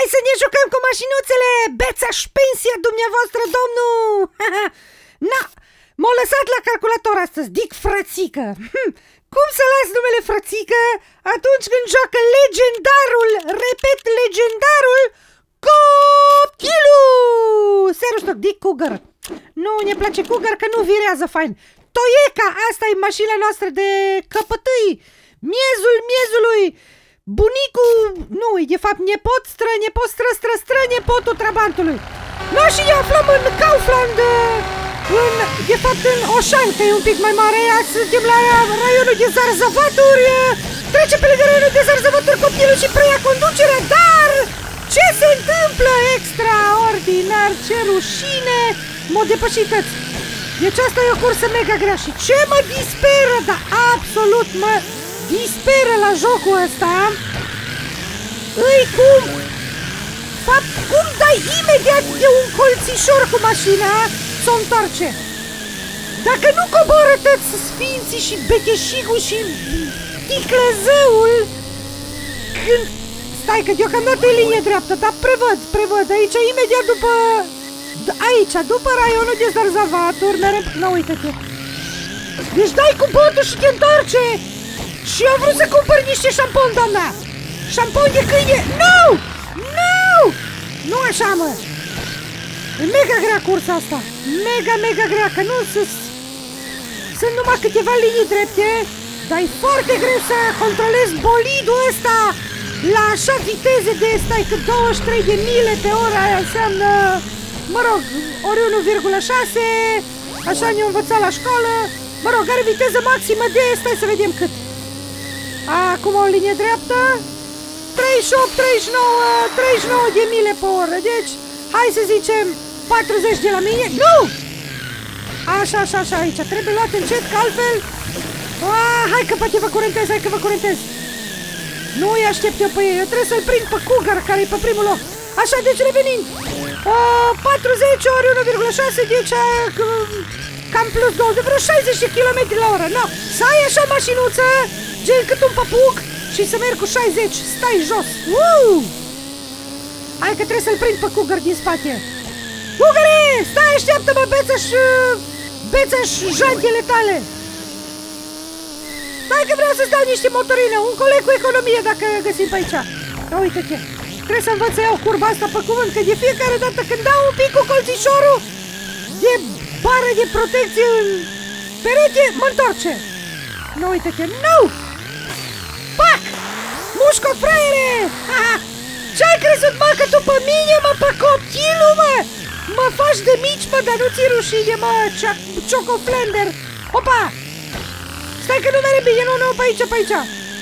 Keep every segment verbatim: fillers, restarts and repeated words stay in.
Hai să ne jucăm cu mașinuțele! Beți-aș pensia dumneavoastră, domnul! Na, m-a lăsat la calculator astăzi, Dic Frățică. Hm. Cum să las numele Frățică atunci când joacă legendarul, repet, legendarul, copilul! Serios, Dic Cougar. Nu ne place Cougar că nu virează fain. Toieca, asta e mașina noastră de căpătâi. Miezul miezului. Bunicul, nu, e de fapt nepot, stră, nepot, stră, stră, stră, nepotul trabantului. Noi și ne aflăm în Kaufland, în, de fapt în Oșan, că e un pic mai mare. Azi suntem la raionul de zarzăvaturi. Trece pe lângă raionul de zarzăvaturi copilul și preia conducerea, dar ce se întâmplă? Extraordinar, ce rușine! M-o depășități. Deci asta e o cursă mega grea și ce mă disperă, dar absolut mă disperă la jocul ăsta, îi cum, fapt, cum dai imediat de un colțișor cu mașina, s-o întoarce. Dacă nu coboră toți sfinții și beteșigul și ticlăzăul, când, stai că deocamdată e linie dreaptă, dar prevăd, prevăd, aici imediat după, aici, după raionul de zarzăvaturi, merem, nu, uite-te. Deci dai cu botul și te întoarce. Și eu vreau să cumpăr niște șampon, doamna! Șampon de câine! Nu! Nu! Nu așa, mă! E mega grea cursa asta! Mega, mega grea, că nu sunt... Sunt numai câteva linii drepte, dar e foarte greu să controlezi bolidul ăsta la așa viteze de stai cât douăzeci și trei de mile pe oră, aia înseamnă, mă rog, ori unu virgulă șase, așa ne-au învățat la școală, mă rog, are viteză maximă de, stai să vedem cât. Acum o linie dreaptă, treizeci și opt, treizeci și nouă, treizeci și nouă de mile pe oră, deci hai să zicem patruzeci de la mine, nu! Așa, așa, așa, aici, trebuie luat încet, că altfel, a, hai că poate vă curentez, hai că vă curentez. Nu îi aștept eu pe ei, eu trebuie să-l prind pe Cougar, care e pe primul loc. Așa, deci revenind, uh, patruzeci ori unu virgulă șase, deci uh, cam plus două, de vreo șaizeci de kilometri la oră, no, să ai așa mașinuță, gen cât un papuc și să merg cu șaizeci, stai jos. Uuu! Hai că trebuie să-l prind pe Cougar din spate. Cougare, stai, așteaptă-mă, beță-și, beță-și jantele tale. Stai că vreau să-ți dau niște motorină, un coleg cu economie dacă găsim pe aici. Da, uite-te, trebuie să învăț să iau curba asta pe cuvânt, că de fiecare dată când dau un pic cu colțișorul de bară de protecție în perete, mă întorce. Nu, uite-te, nu! Pac! Mușco, fraiere! Ce-ai crezut, mă, că tu pe mine, mă, pe copilul, mă? Mă faci de mici, mă, dar nu ți rușine, mă, Ciocoflender. Opa! Stai că nu merge bine, nu, nu, pe aici, pe aici.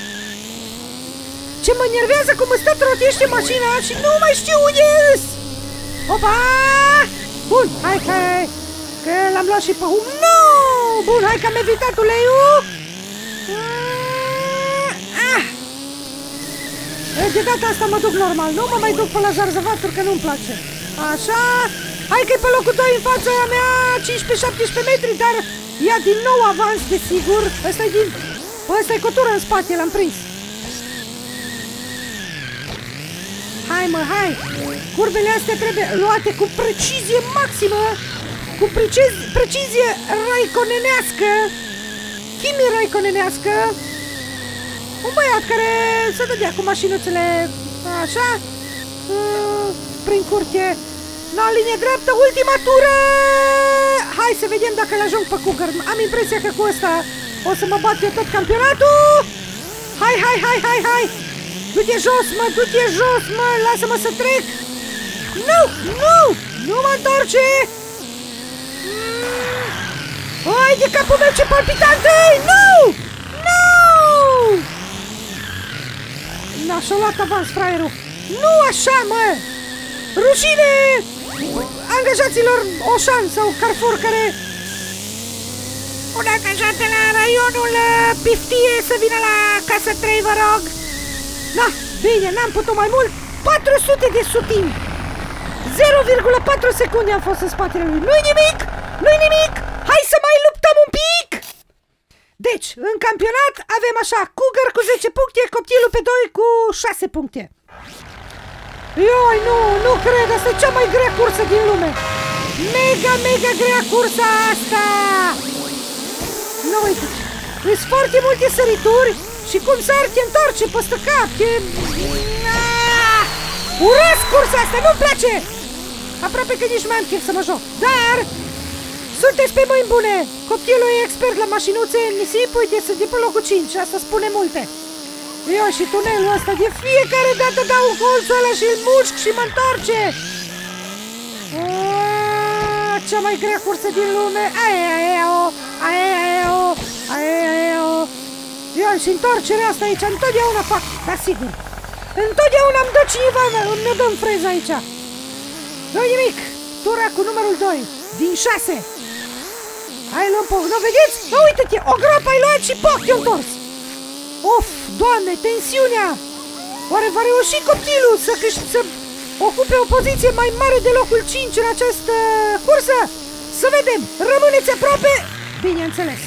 Ce mă nervează cum îți tot rotește mașina și nu mai știu unde ies. Opa! Bun, hai că, că l-am luat și pe um. Nu! Bun, hai că am evitat uleiul. De data asta mă duc normal, nu mă mai duc pe la zarzăvaturi, că nu-mi place. Așa, hai că e pe locul doi în fața mea, cincisprezece șaptesprezece metri, dar ia din nou avans, desigur. Ăsta-i din... Ăsta-i cotură în spate, l-am prins. Hai, mă, hai. Curbele astea trebuie luate cu precizie maximă, cu preciz... precizie raiconenească, chimie raiconenească. Un băiat care se dădea cu mașinuțele așa, uh, prin curte, la linie dreaptă, ultima tură! Hai să vedem dacă l-ajung pe Cougar. Am impresia că cu ăsta o să mă bat eu tot campionatul. Hai, hai, hai, hai, hai! Du-te jos, mă, du-te jos, mă, lasă-mă să trec! Nu, nu, nu mă întorce! Mm. Ai de capul meu, ce palpitant e! Nu! Nu! Și-a luat avans, fraierul. Nu așa, mă! Rușine angajaților Oșan sau Carrefour care... Un angajat de la raionul Piftie să vină la casa trei, vă rog. Da, bine, n-am putut mai mult. patru sute de sutimi. zero virgulă patru secunde am fost în spatele lui. Nu-i nimic, nu-i nimic. Hai să mai luptăm un pic. Deci, în campionat avem așa, Cougar cu zece puncte, copilul pe doi cu șase puncte. Ioi, nu, nu cred, asta e cea mai grea cursă din lume. Mega, mega grea cursa asta. Nu, uite, sunt foarte multe sărituri și cum sar te întorce peste cap. Te... Urăsc cursa asta, nu-mi place. Aproape că nici mai am chef să mă joc. Dar sunteți pe mâini bune. Copilul e expert la mașinuțe în nisip. Uite, sunt de pe locul cinci, asta spune multe. Eu și tunelul ăsta de fiecare dată dau colțul ăla și îl mușc și mă întorce. Aaaa, cea mai grea cursă din lume. Aia, aia, o, aia, aia, o, aia, aia, o. Eu și întorcerea asta aici, întotdeauna fac, da sigur. Întotdeauna îmi dă cineva, îmi dă în freză aici. Nu-i nimic, tura cu numărul doi, din șase. Hai, luăm poc, nu vedeți? Nu, uite-te, o groapă ai luat și poc, te-o întors. Of, Doamne, tensiunea! Oare va reuși copilul să, să ocupe o poziție mai mare de locul cinci în această cursă? Să vedem! Rămâneți aproape! Bineînțeles!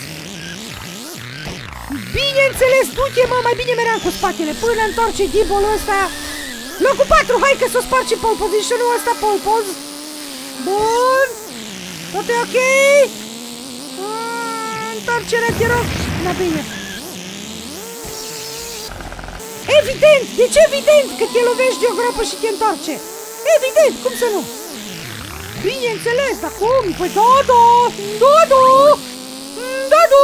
Bineînțeles, du-te, mă, mai bine meream cu spatele până întorce gibolul ăsta. Locul patru, hai că s-o spargi pole position-ul ăsta, pole pose. Bun! Tot e ok? Întorcerea, te rog! Da, bine! Evident! De ce evident? Că te lovești de o groapă și te întorce. Evident! Cum să nu? Bineînțeles, dar cum? Păi da, da! Da, da! Da, da!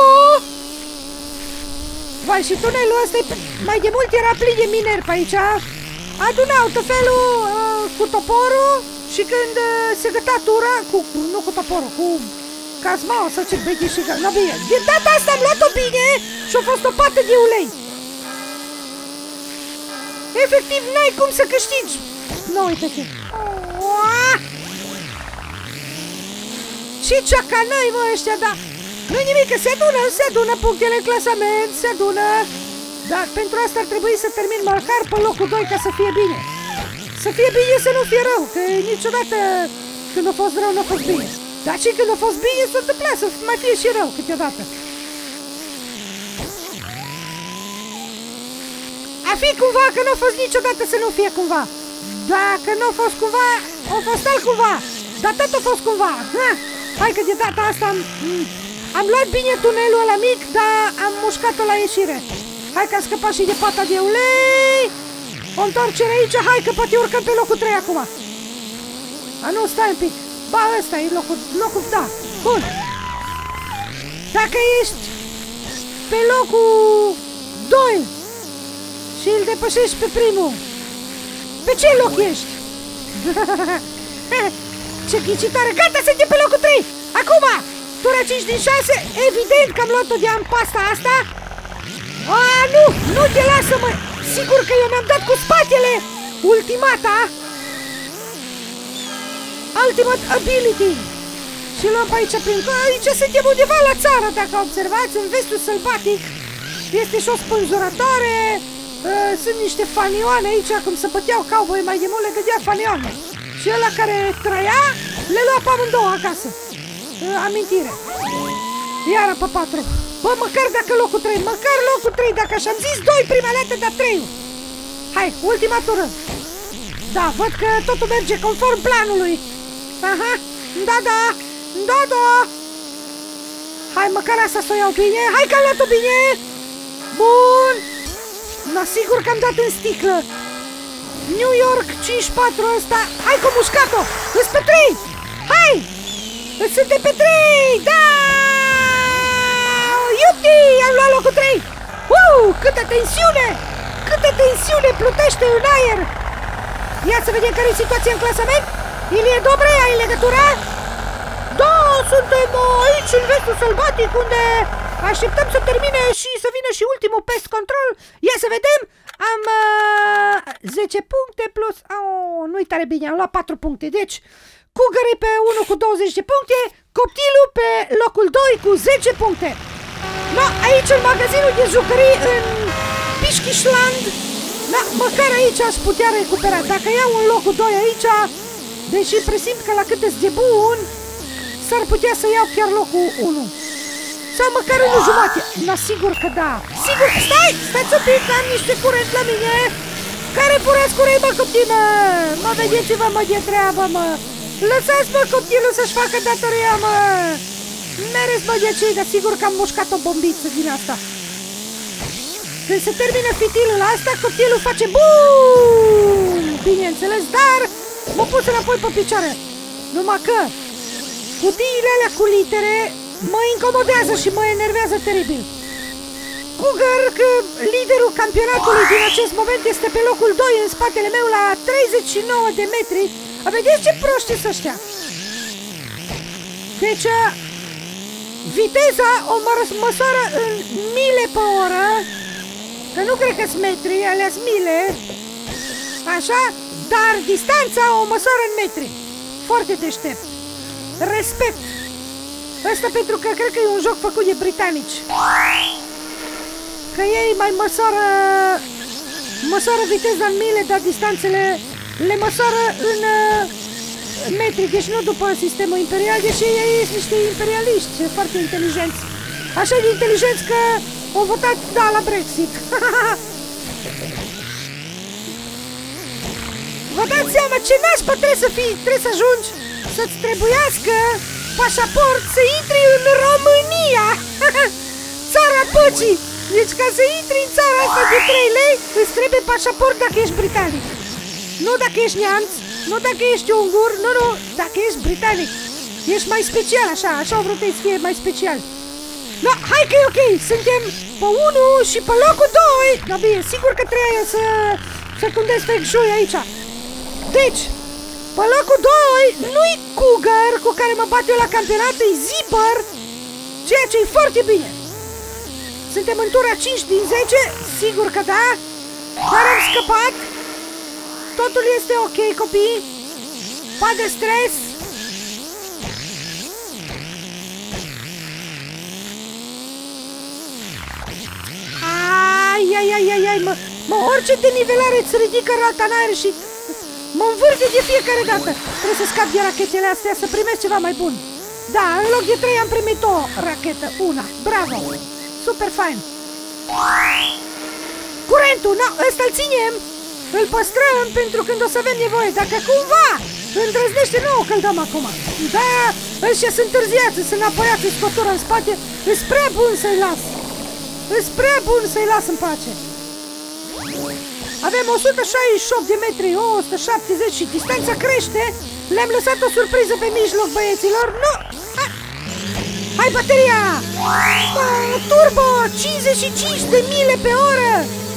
Vai, și tunelul ăsta mai de mult era plin de mineri pe aici. Adunau tot felul uh, cu toporul și când uh, se găta tura, cu, nu cu toporul, cu cazmaua sau ce băi și no, bine. De data asta am luat-o bine și a fost o pată de ulei. Efectiv, n-ai cum să câștigi. Nu, uite-te. Ce ceacanăi, mă, ăștia, da. Nu-i nimic, că se adună, se adună punctele în clasament, se adună. Dar pentru asta ar trebui să termin măcar pe locul doi ca să fie bine. Să fie bine, să nu fie rău, că niciodată când a fost rău, nu a fost bine. Dar și când a fost bine, s-a întâmplat să mai fie și rău câteodată. A fi cumva că nu a fost niciodată să nu fie cumva. Dacă nu a fost cumva, a fost altcumva. Dar tot a fost cumva. Ha? Hai că de data asta am, am luat bine tunelul ăla mic, dar am mușcat-o la ieșire. Hai că am scăpat și de pata de ulei. O întoarcere aici, hai că poate urcăm pe locul trei acum. A, nu, stai un pic. Ba, ăsta e locul, locul, da, bun. Dacă ești pe locul doi și îl depășești pe primul, pe ce loc ești? Ce ghicitoare, gata, suntem pe locul trei. Acum, tura cinci din șase, evident că am luat-o de am pasta asta. A, nu, nu te lasă, mă. Sigur că eu mi-am dat cu spatele. Ultimata Ultimate Ability. Și luăm pe aici prin... Aici suntem undeva la țară, dacă observați, în vestul sălbatic. Este și o spânzurătoare. Sunt niște fanioane aici, cum se băteau cowboy mai de mult, le gădea fanioane. Și ăla care trăia, le lua pe amândouă acasă. Amintire. Iară pe patru. Bă, măcar dacă locul trei, măcar locul trei, dacă așa-am zis doi prima dată, dar trei. Hai, ultima tură. Da, văd că totul merge conform planului. Aha, da, da, da, da. Hai, măcar asta să o iau bine. Hai că am luat-o bine. Bun. Mă asigur că am dat în sticlă. New York cinci patru ăsta. Hai că mușcat-o. Îs pe trei. Hai. Suntem pe trei. Da. Iuti, am luat locul trei. Uuu, câtă tensiune. Câtă tensiune plutește în aer. Ia să vedem care e situația în clasament. Ilie Dobre, ai legătura? Da, suntem aici în vestul sălbatic, unde așteptăm să termine și să vină și ultimul pest control. Ia să vedem. Am uh, zece puncte plus... Oh, nu-i tare bine, am luat patru puncte. Deci, Cougar pe unu cu douăzeci de puncte, Coptilul pe locul doi cu zece puncte. Da, aici în magazinul de jucării în Pișchișland, da, măcar aici aș putea recupera. Dacă iau un locul doi aici, deși presimt că la cât ești de bun, s-ar putea să iau chiar locul unu. Sau măcar unul jumate. Da, sigur că da. Sigur, stai, stați un pic, am niște curent la mine. Care furați curei, mă, copii, mă? Mă, vedeți-vă, mă, de treabă, mă. Lăsați, mă, copilul să-și facă datoria, mă. Mereți, mă, de cei, dar sigur că am mușcat o bombiță din asta. Când se termină fitilul asta, copilul face BUUUUM! Bineînțeles, dar mă pus înapoi pe picioare. Numai că cutiile alea cu litere mă incomodează și mă enervează teribil. Cougar, că liderul campionatului din acest moment este pe locul doi în spatele meu la treizeci și nouă de metri. A, vedeți ce proști sunt ăștia? Deci, viteza o mă măsoară în mile pe oră, că nu cred că-s metri, alea-s mile, așa, dar distanța o măsoară în metri. Foarte deștept. Respect. Asta pentru că cred că e un joc făcut de britanici. Că ei mai măsoară măsoară viteza în mile, dar distanțele le măsoară în uh, metri, deci nu după sistemul imperial, deși ei sunt niște imperialiști foarte inteligenți. Așa de inteligenți că au votat da la Brexit. Vă dați seama ce nașpa trebuie să fii, trebuie să ajungi să-ți trebuiască pașaport să intri în România. Țara păcii. Deci ca să intri în țara asta de trei lei, îți trebuie pașaport dacă ești britanic. Nu dacă ești neamț, nu dacă ești ungur, nu, nu, dacă ești britanic. Ești mai special așa, așa o vrut să fie mai special. No, hai că e ok, suntem pe unu și pe locul doi. Da, bine, sigur că trebuie să secundez fake shui aici. Deci, pe locul doi nu-i Cougar cu care mă bat eu la campionat, e Zipper, ceea ce e foarte bine. Suntem în tura cinci din zece, sigur că da, dar am scăpat. Totul este ok, copii. Pa de stres. Ai, ai, ai, ai, ai, mă, mă, orice denivelare îți ridică rata în aer și mă învârte de fiecare dată. Trebuie să scap de rachetele astea, să primesc ceva mai bun. Da, în loc de trei am primit o rachetă, una, bravo. Super fain. Curentul, no, ăsta-l ținem, îl păstrăm pentru când o să avem nevoie. Dacă cumva îndrăznește, nu o căldăm acum. Da, ăștia sunt întârziați, sunt înapoiați, în scotură în spate. Îs prea bun să-i las. Îs prea bun să-i las în pace. Avem o sută șaizeci și opt de metri, o sută șaptezeci și distanța crește. Le-am lăsat o surpriză pe mijloc, băieților. Nu! Ah! Hai, bateria! Oh, turbo! cincizeci și cinci de mile pe oră!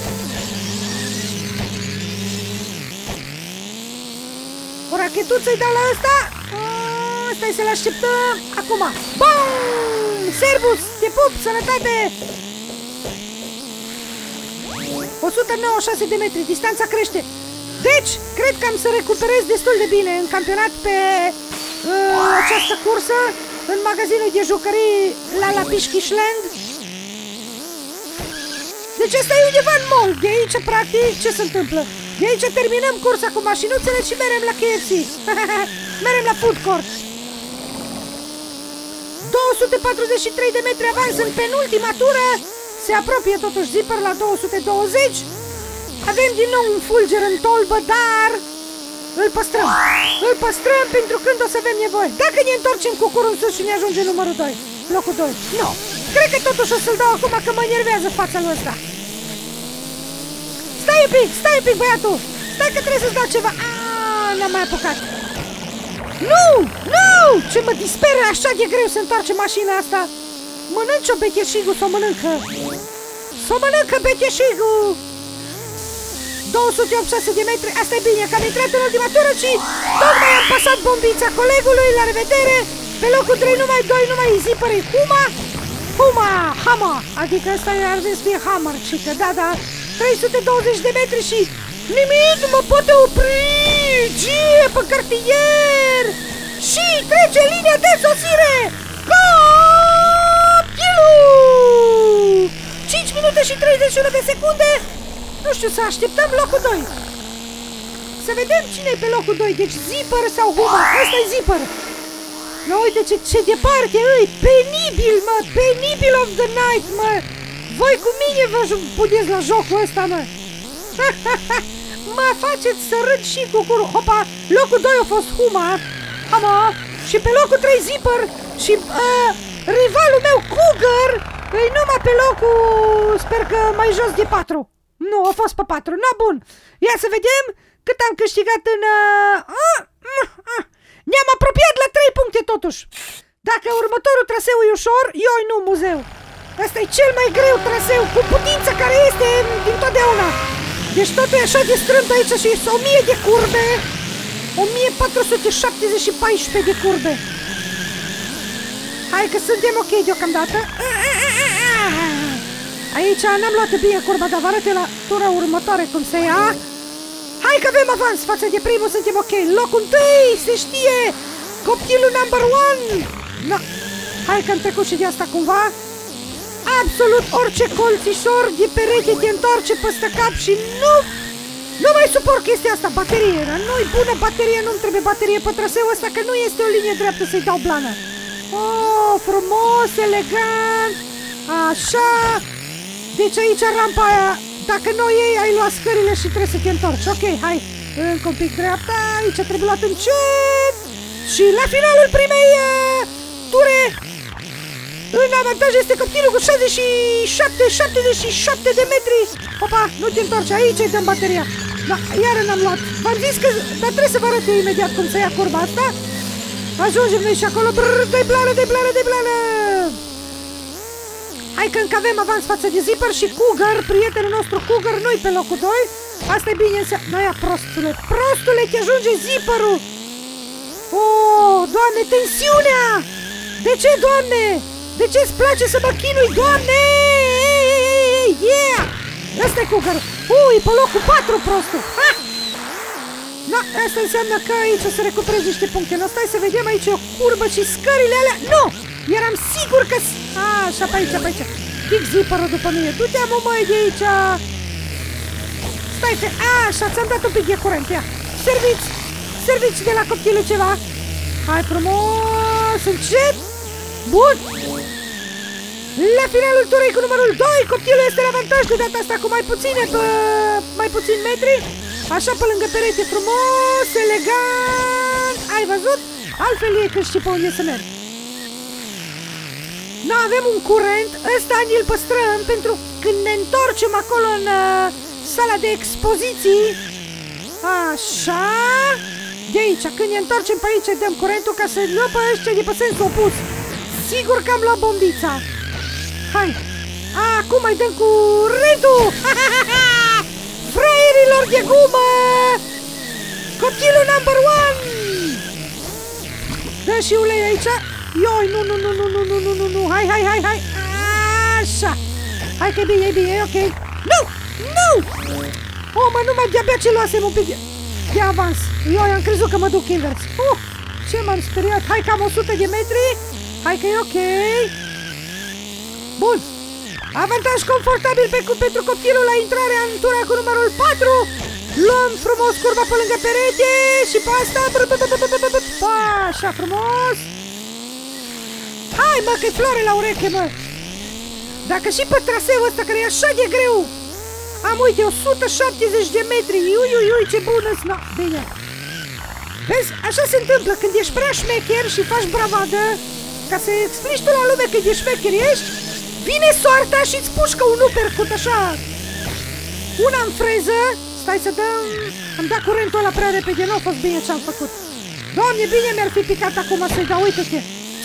O rachetuță-i dau la ăsta. Oh, stai să-l așteptăm. Acum. Bum! Servus! Te pup! Sănătate! o sută nouăzeci și șase de metri. Distanța crește. Deci, cred că am să recuperez destul de bine în campionat pe uh, această cursă, în magazinul de jucării la la Pișchișland. Deci asta e undeva în mall. De aici, practic, ce se întâmplă? De aici terminăm cursa cu mașinuțele și merem la K F C. Merem la food court. două sute patruzeci și trei de metri avans în penultima tură. Se apropie totuși Zipper la două sute douăzeci. Avem din nou un fulger în tolbă, dar îl păstrăm. Îl păstrăm pentru când o să avem nevoie. Dacă ne întorcem cu curul în sus și ne ajunge numărul doi, locul doi. Nu. Cred că totuși o să-l dau acum, că mă enervează fața lui ăsta. Stai un pic, stai un pic, băiatul. Stai că trebuie să-ți dau ceva. Aaaa, n-am mai apucat. Nu, nu, ce mă disperă așa de greu să întoarce mașina asta. Mănânci-o, becheșigul, s-o mănâncă. S-o mănâncă, becheșigul. două sute optzeci și șase de metri, asta e bine, că am intrat în ultima tură și tocmai am pasat bombița colegului, la revedere. Pe locul trei, numai doi, numai Zipper, e Huma. Huma, Hama, adică ăsta ar zis fie Hammer, cică, da, da. trei sute douăzeci de metri și nimic nu mă poate opri. Gie pe cartier. Și trece linia de sosire. Copilul! cinci minute și treizeci și unu de secunde. Nu știu, să așteptăm locul doi. Să vedem cine e pe locul doi. Deci Zipper sau Huma. Ăsta e Zipper. No, uite ce, ce departe îi. Penibil, mă. Penibil of the night, mă. Voi cu mine vă puteți la jocul ăsta, mă. mă faceți să râd și cu curul. Hopa, locul doi a fost Huma. Ama. Și pe locul trei Zipper. Și uh, rivalul meu Cougar e numai pe locul, sper că mai jos de patru. Nu, a fost pe patru, na bun. Ia să vedem cât am câștigat în... Uh, uh, uh. Ne-am apropiat la trei puncte totuși. Dacă următorul traseu e ușor, eu nu muzeu. Asta e cel mai greu traseu, cu putința care este dintotdeauna. Deci totul e așa de strâmt aici și este o mie de curbe. o mie patru sute șaptezeci și patru de curbe. Hai că suntem ok deocamdată. Aici n-am luat bine curba, dar vă arăt la tura următoare cum se ia. Hai că avem avans față de primul, suntem ok. Locul întâi, se știe. Copilul number one. No. Hai că am trecut și de asta cumva. Absolut orice colțișor de perete te întoarce peste cap și nu... Nu mai suport chestia asta, baterie. Nu-i bună baterie, nu-mi trebuie baterie pe traseul ăsta, că nu este o linie dreaptă să-i dau blană. Oh, frumos, elegant. Așa. Deci aici rampa aia, dacă nu iei, ai luat scările și trebuie să te întorci. Ok, hai, încă un pic dreapta, aici trebuie luat încet. Și la finalul primei uh, ture, în avantaj este copilul cu șaizeci și șapte șaptezeci și șapte de metri. Opa, nu te întorci, aici îi dăm bateria. Da, iar n-am luat. V-am zis că, dar trebuie să vă arăt eu imediat cum să ia curba asta. Ajungem noi și acolo, brrr, dă-i blană, dă-i blană, dă-i blană. Hai că încă avem avans față de Zipper și Cougar, prietenul nostru Cougar, nu-i pe locul doi. Asta e bine înseamnă. Noia, prostule, prostule, te ajunge Zipperul. Oh, Doamne, tensiunea! De ce, Doamne? De ce îți place să mă chinui, Doamne? Yeah! Ăsta e Cougar. Ui, pe locul patru, prostul. Ha! No, asta înseamnă că aici o să recuperezi niște puncte. No, stai să vedem aici o curbă și scările alea. Nu! Eram sigur că... A, așa, pe aici, pe aici. Pic Zipperul după mine. Du-te, mă, măi, de aici. Stai, fe... A, așa, ți-am dat un pic de curent. Ia, serviți. Serviți de la copilul ceva. Hai frumos, încet. Bun. La finalul turei cu numărul doi, copilul este în avantaj de data asta cu mai puține, pă, mai puțin metri. Așa pe lângă perete, frumos, elegant. Ai văzut? Altfel e când știi pe unde să mergi. Nu avem un curent, ăsta ni-l păstrăm pentru când ne întorcem acolo în uh, sala de expoziții. Așa. De aici, când ne întorcem pe aici, dăm curentul ca să luăm pe ăștia de pe sens opus. Sigur că am luat bombița. Hai. Acum mai dăm curentul. Fraierilor de gumă. Copilul number one. Dă și ulei aici. Ioi, nu, nu, nu, nu, nu, nu, nu, nu, nu. Hai, hai, hai, hai. Așa. Hai că e bine, e bine, e ok. Nu, nu. Oh, mă, numai de-abia ce luasem un pic de... de avans. Eu am crezut că mă duc invers. Uh, ce m-am speriat. Hai cam o sută de metri. Hai că e ok. Bun. Avantaj confortabil pe, pentru copilul la intrarea în tura cu numărul patru. Luăm frumos curba pe lângă perete și pe asta. Așa frumos. Hai mă, că-i floare la ureche, mă. Dacă și pe traseul ăsta care e așa de greu am, uite, o sută șaptezeci de metri. Ui, ui, ui, ce bună-s. No, bine. Vezi, așa se întâmplă când ești prea șmecher și faci bravadă, ca să explici tu la lume că de șmecher ești, vine soarta și îți pușcă un uppercut așa. Una în freză. Stai să dăm... Am dat curentul ăla prea repede, nu a fost bine ce-am făcut. Doamne, bine mi-ar fi picat acum să-i dau, uite-te.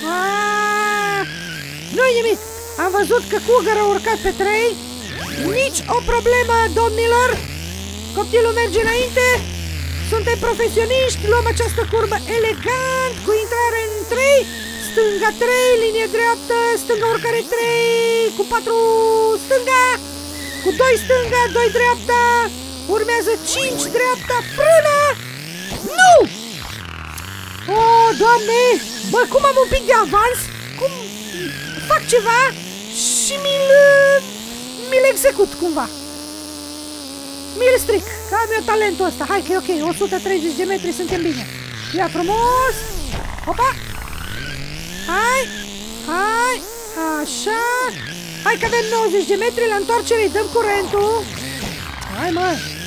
Nu-i nimic. Am văzut că Cougar a urcat pe trei. Nici o problemă, domnilor. Copilul merge înainte. Suntem profesioniști. Luăm această curbă elegant, cu intrare în trei. Stânga trei, linie dreaptă. Stânga urcare trei. Cu patru stânga. Cu doi stânga, doi dreapta. Urmează cinci dreapta. Frână. Nu! Oh, Doamne! Bă, cum am un pic de avans? Cum fac ceva și mi-l mi-l execut cumva. Mi-l stric, că am eu talentul ăsta. Hai că e ok, o sută treizeci de metri, suntem bine. Ia frumos. Opa. Hai. Hai. Așa. Hai că avem nouăzeci de metri, la întoarcere îi dăm curentul. Hai, mă.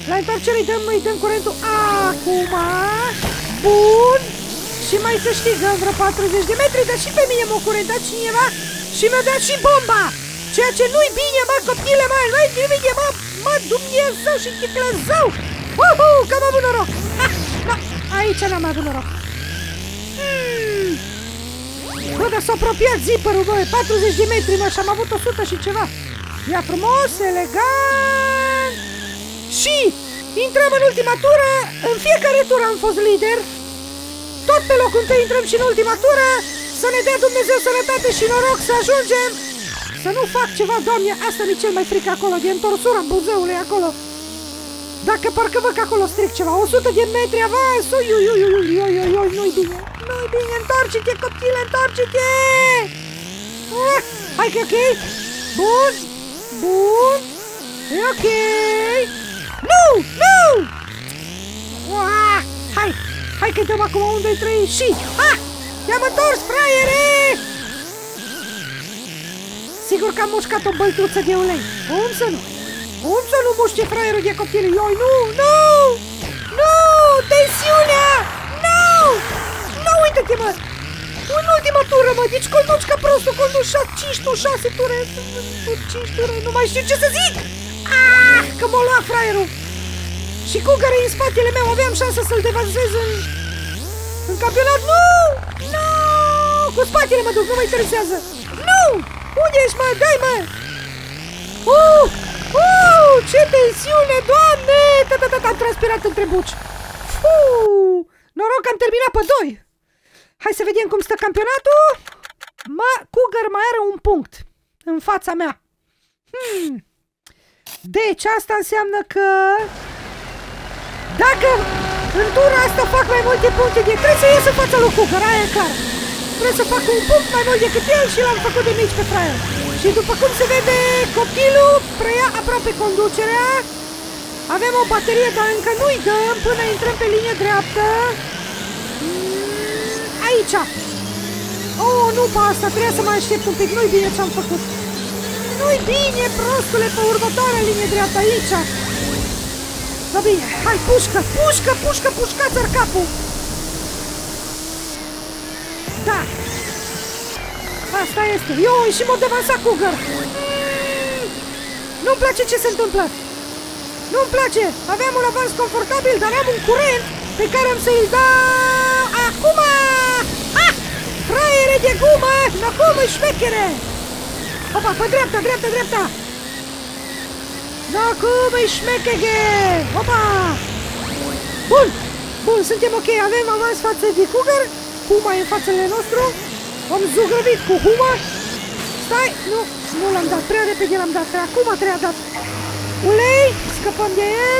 La întoarcere îi dăm, îi dăm curentul acum. Bun. Și mai să știi că vreo patruzeci de metri, dar și pe mine m-a curentat cineva și mi-a dat și bomba. Ceea ce nu-i bine, mă, copile, mă, nu-i bine, mă, mă, Dumnezeu și Chiclăzău. Uhu, că am avut noroc. Ah, no, aici n-am avut noroc. Hmm. Bă, dar s-a apropiat zipărul, bă, patruzeci de metri, mă, și am avut o sută și ceva. Ia frumos, elegant. Și intrăm în ultima tură. În fiecare tură am fost lider. Tot pe locul întâi intrăm și în ultima tură. Să ne dea Dumnezeu sănătate și noroc să ajungem. Să nu fac ceva, Doamne, asta mi-e cel mai fric acolo, de întorsura buzeului acolo. Dacă parcă văd că acolo stric ceva, o sută de metri avans, ui, ui, ui, ui, ui, ui, ui, nu-i bine, nu-i bine, întoarce-te, copile, întoarce-te! Uh, hai că e ok, bun, bun, e ok, nu, nu! Uh, hai, hai că dăm acum un, doi, trei și, ah, te-am întors, fraiere! Sigur că am mușcat o băltuță de ulei, cum să nu? Cum să nu muște fraierul de copil? Ioi, nu, nu, nu, tensiunea, nu, nu, uite-te, mă, în ultima tură, mă, deci conduci ca prostul, conduci cinci tu, șase ture, cinci ture, nu mai știu ce să zic, ah, că m-a luat fraierul și Cougar în spatele meu, aveam șansa să-l devansez în, în campionat, nu, nu, cu spatele mă duc, nu mă interesează, nu, unde ești, mă, dai, mă, uh, Uh, ce tensiune, Doamne! Am transpirat între buci. Fuuu, noroc că am terminat pe doi. Hai să vedem cum stă campionatul. Mă, Cougar mai are un punct în fața mea. Hmm. Deci asta înseamnă că dacă în tura asta fac mai multe puncte de trebuie să ies în fața lui Cougar, aia e clar. Trebuie să fac un punct mai mult decât el și l-am făcut de mici pe fraier. Și după cum se vede, copilul preia aproape conducerea. Avem o baterie, dar încă nu-i dăm până intrăm pe linie dreaptă. Aici. Oh, nu pe asta, trebuia să mai aștept un pic. Nu-i bine ce-am făcut. Nu-i bine, prostule, pe următoarea linie dreaptă, aici. Da bine, hai, pușcă, pușcă, pușcă, pușcați-ar capul. Da. Asta este. Ioi, și m-a devansat Cougar. Mm, nu-mi place ce se întâmplă. Nu-mi place. Aveam un avans confortabil, dar am un curent pe care am să-i dau acum. Ah! Fraiere de gumă. Acum e șmechere. Opa, pe dreapta, dreapta, dreapta. Acum e șmechere. Opa. Bun. Bun, suntem ok. Avem avans față de Cougar. Huma e în fațele nostru. Am zugrăvit cu Huma. Stai, nu, nu l-am dat, prea repede l-am dat, acum trebuie dat. Ulei, scăpăm de el.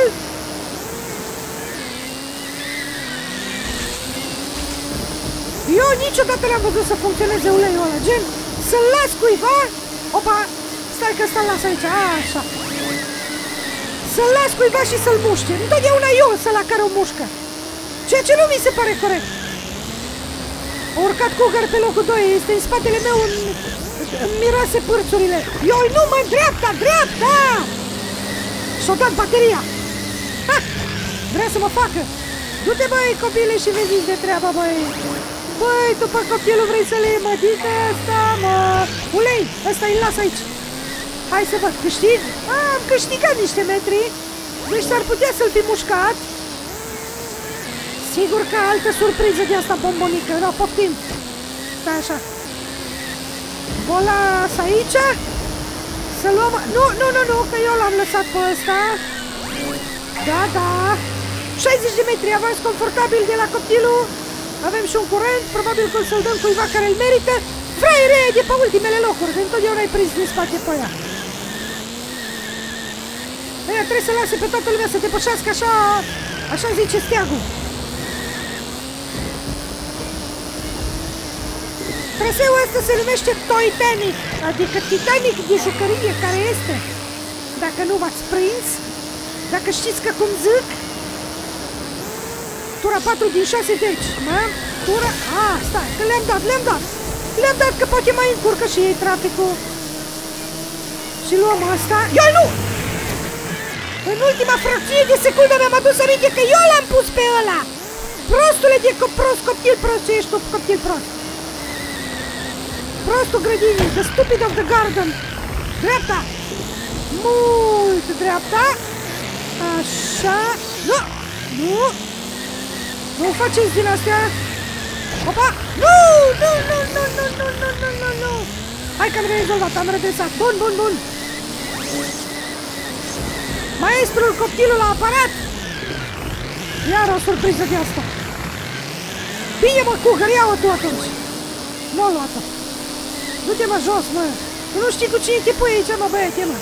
Eu niciodată l-am văzut să funcționeze uleiul ăla, gen, să-l las cuiva. Opa, stai că ăsta-l las aici, așa. Să-l las cuiva și să-l muște. Întotdeauna eu să la care o mușcă. Ceea ce nu mi se pare corect. A urcat Cougar pe locul doi, este în spatele meu, în, în miroase pârțurile. Ioi, nu mă, dreapta, dreapta! Și-o dat bateria. Ha! Vrea să mă facă. Du-te, băi, copile, și vezi de treaba, băi. Băi, tu pe copilul vrei să le iei, mă, dică asta, mă. Ulei, ăsta îl las aici. Hai să văd, câștig? A, am câștigat niște metri. Deci s-ar putea să-l fi mușcat. Sigur că altă surpriză de asta bombonică, da, poftim. Stai așa. O las aici. Să luăm... Nu, nu, nu, nu, că eu l-am lăsat pe ăsta. Da, da. șaizeci de metri avans confortabil de la copilul. Avem și un curent, probabil că o să-l dăm cuiva care îl merită. Fraiere, de pe ultimele locuri, că întotdeauna ai prins din spate pe ea. Aia trebuie să lase pe toată lumea să depășească așa... Așa zice steagul. Traseul ăsta se numește Titanic, adică Titanic de jucărie care este. Dacă nu v-ați prins, dacă știți că cum zic, tura patru din șase, deci, mă, tura... A, stai, că le-am dat, le-am dat. Le-am dat că poate mai încurcă și ei traficul. Și luăm asta. Ioi, nu! În ultima fracție de secundă mi-am adus aminte că eu l-am pus pe ăla. Prostule de prost, copil prost, ce ești tu, copil prost. Prostul grădinii, the stupid of the garden. Dreapta. Mult dreapta. Așa. Nu, nu. Nu faceți din astea. Opa. Nu, nu, nu, nu, nu, nu, nu, nu, nu, nu. Hai că am rezolvat, am redresat. Bun, bun, bun. Maestrul copilul la aparat. Iar o surpriză de asta. Bine, mă, Cougar, ia-o tu atunci. Nu-o luat-o. Du-te, mă, jos, mă. Tu nu știi cu cine te pui aici, mă, băiete, mă.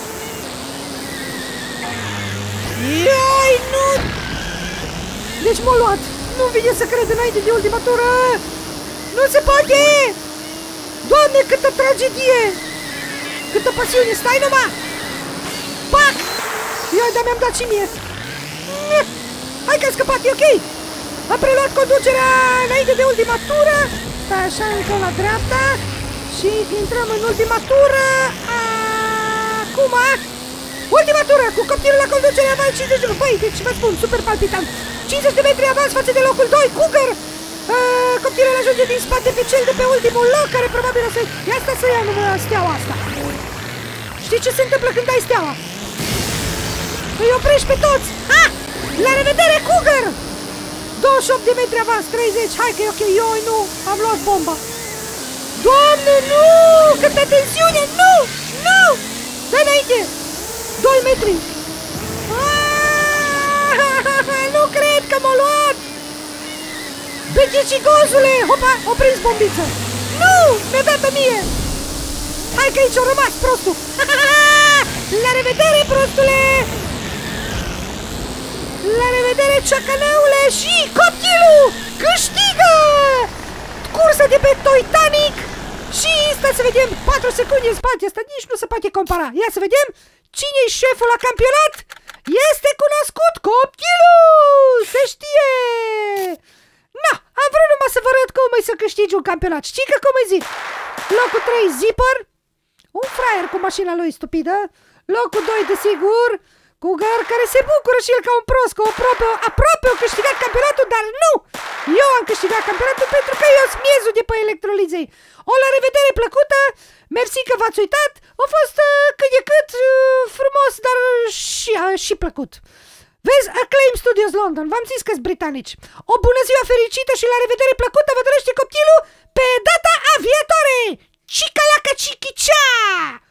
Iai, nu! Deci m-a luat. Nu-mi vine să cred înainte de ultima tură. Nu se poate! Doamne, câtă tragedie! Câtă pasiune! Stai numai! Pac! Ioi, dar mi-am dat și mie. Hai că a scăpat, e ok! Am preluat conducerea înainte de ultima tură. Stai așa, încă la dreapta. Și intrăm în ultima tură. Acum! Ultima tură, cu copilul la conducere avans cincizeci de metri. Băi, deci vă spun, super palpitant. cincizeci de metri avans față de locul doi, Cougar. Uh, copilul ajunge din spate pe cel de pe ultimul loc, care probabil o să... Ia asta să ia numai steaua asta. Știi ce se întâmplă când ai steaua? Îi oprești pe toți. Ha! La revedere, Cougar! douăzeci și opt de metri avans, treizeci. Hai că e ok, eu nu, am luat bomba. Doamne, nu! Câtă tensiune, nu! Nu! Dă înainte! doi metri! Aaaa, nu cred că m-a luat! Becicigozule! Hopa, oprins bombiță! Nu! Mi-a dat-o mie! Hai că aici a rămas prostul! La revedere, prostule! La revedere, ciacanăule! Și copilul câștigă! Cursa de pe Titanic! Și stai să vedem, patru secunde în spate, asta nici nu se poate compara. Ia să vedem cine-i șeful la campionat. Este cunoscut copilul, se știe. Na, am vrut numai să vă arăt cum e să câștigi un campionat. Știi că cum îi zic? Locul trei, Zipper, un fraier cu mașina lui stupidă. Locul doi, desigur, Cougar, care se bucură și el ca un prost, că aproape, aproape au câștigat campionatul, dar nu! Eu am câștigat campionatul pentru că eu sunt miezul de pe electrolizei. O la revedere plăcută, mersi că v-ați uitat, a fost uh, cât de cât uh, frumos, dar și, uh, și plăcut. Vezi, Acclaim Studios London, v-am zis că-s britanici. O bună ziua fericită și la revedere plăcută vă dorește copilul pe data aviatoare! Cica la cicichicea!